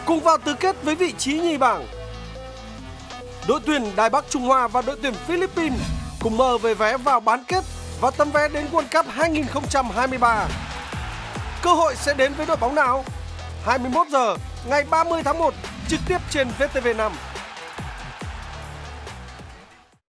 cùng vào tứ kết với vị trí nhì bảng. Đội tuyển Đài Bắc Trung Hoa và đội tuyển Philippines cùng mơ về vé vào bán kết và tấm vé đến World Cup 2023. Cơ hội sẽ đến với đội bóng nào? 21 giờ ngày 30 tháng 1 trực tiếp trên VTV5.